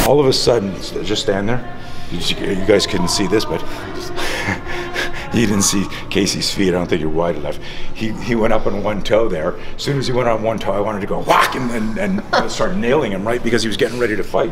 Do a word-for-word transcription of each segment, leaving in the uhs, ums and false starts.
all of a sudden, just stand there. You guys couldn't see this, but you didn't see Casey's feet. I don't think you're wide enough. He he went up on one toe there. As soon as he went on one toe, I wanted to go whack him and, and start nailing him, right? Because he was getting ready to fight.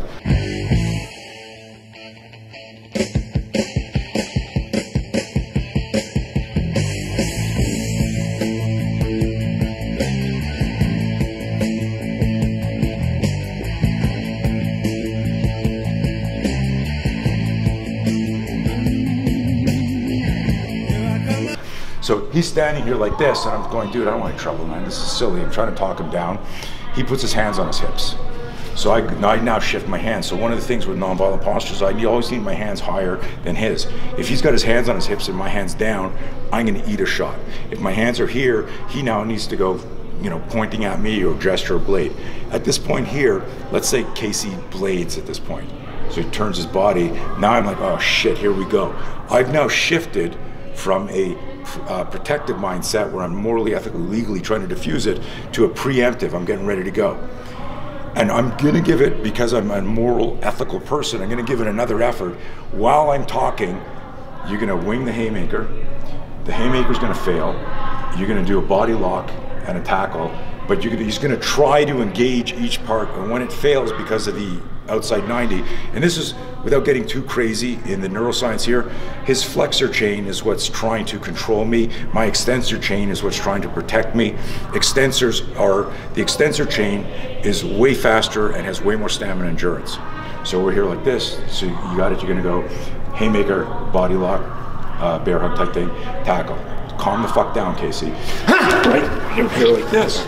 So he's standing here like this, and I'm going, dude, I don't want any trouble, man. This is silly. I'm trying to talk him down. He puts his hands on his hips. So I, I now shift my hands. So one of the things with nonviolent postures, I always need my hands higher than his. If he's got his hands on his hips and my hands down, I'm gonna eat a shot. If my hands are here, he now needs to go, you know, pointing at me or gesture a blade. At this point here, let's say Casey blades at this point. So he turns his body. Now I'm like, oh shit, here we go. I've now shifted from a Uh, protective mindset where I'm morally, ethically, legally trying to diffuse it to a preemptive, I'm getting ready to go. And I'm gonna give it, because I'm a moral, ethical person, I'm gonna give it another effort. While I'm talking, you're gonna wing the haymaker. The haymaker's gonna fail. You're gonna do a body lock and a tackle, but you're gonna, he's gonna try to engage each part, and when it fails because of the outside ninety, and this is without getting too crazy in the neuroscience here, his flexor chain is what's trying to control me. My extensor chain is what's trying to protect me. Extensors are, the extensor chain is way faster and has way more stamina and endurance. So we're here like this, so you got it, you're gonna go haymaker, body lock, uh, bear hug type thing, tackle. Calm the fuck down, Casey. Right, you're here like this.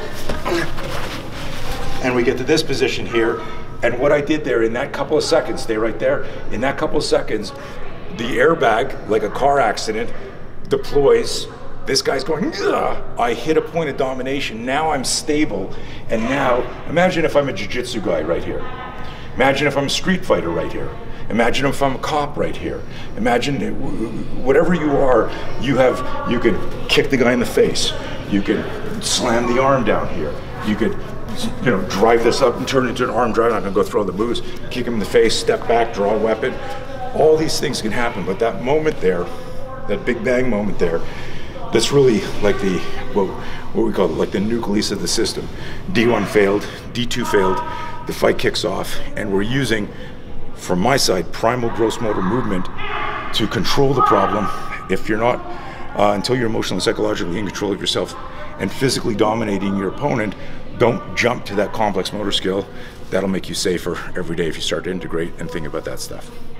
And we get to this position here. And what I did there in that couple of seconds, stay right there, in that couple of seconds, the airbag, like a car accident, deploys. This guy's going, ugh. I hit a point of domination. Now I'm stable. And now, imagine if I'm a jiu-jitsu guy right here. Imagine if I'm a street fighter right here. Imagine if I'm a cop right here. Imagine whatever you are, you have, you can kick the guy in the face. You can slam the arm down here. You could, you know, drive this up and turn it into an arm drive. I'm gonna go throw the booze, kick him in the face, step back, draw a weapon. All these things can happen, but that moment there, that big bang moment there, that's really like the, what, what we call it, like the nucleus of the system. D one failed, D two failed, the fight kicks off, and we're using, from my side, primal gross motor movement to control the problem. If you're not, uh, until you're emotionally, psychologically in control of yourself and physically dominating your opponent, don't jump to that complex motor skill. That'll make you safer every day if you start to integrate and think about that stuff.